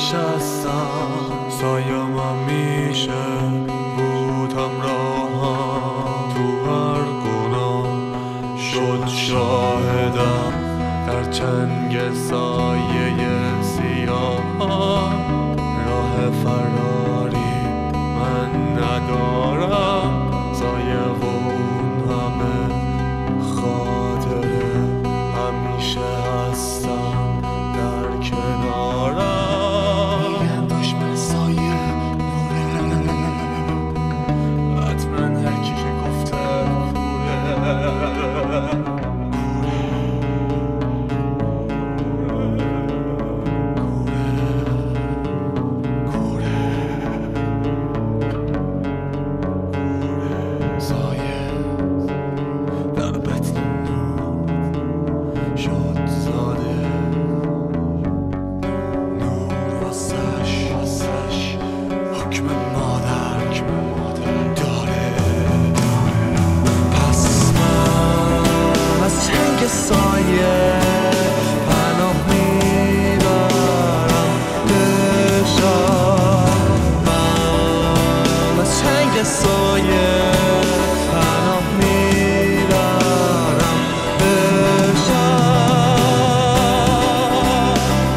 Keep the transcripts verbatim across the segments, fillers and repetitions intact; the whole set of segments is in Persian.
نشستم سایم همیشه بود همراهم تو هر گناه شد شاهدم در چنگ سایه سیاه راه فراری من ندارم سایه و اون همه خاطره همیشه هستم در کنارم میگن دشمن سایه نوره حتما هر کی که گفته کوره سایه پناه میبرم به شب من از چنگ سایه پناه میبرم به شب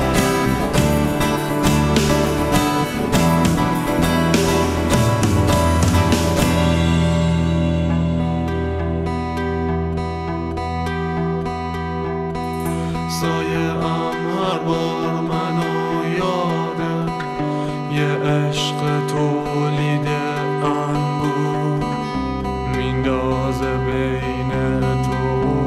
سایه ام هر بار منو یاده یه عشق تولیده انبور میندازه بین تو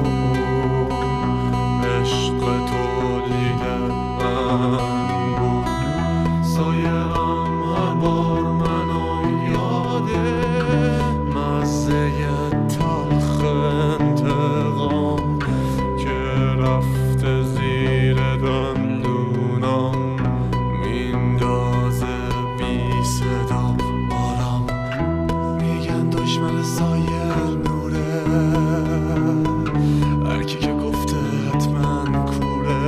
عشق تولیده انبور سایه ام هر بار منو یاده مزه تلخ انتقام که رفته زیر دندونام میندازه بی صدا آرام میگن دشمن سایه نوره هر کی که گفته حتما کوره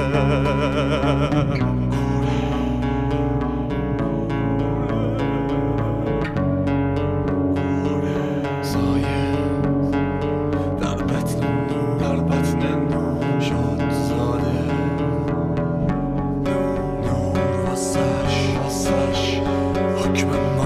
حکم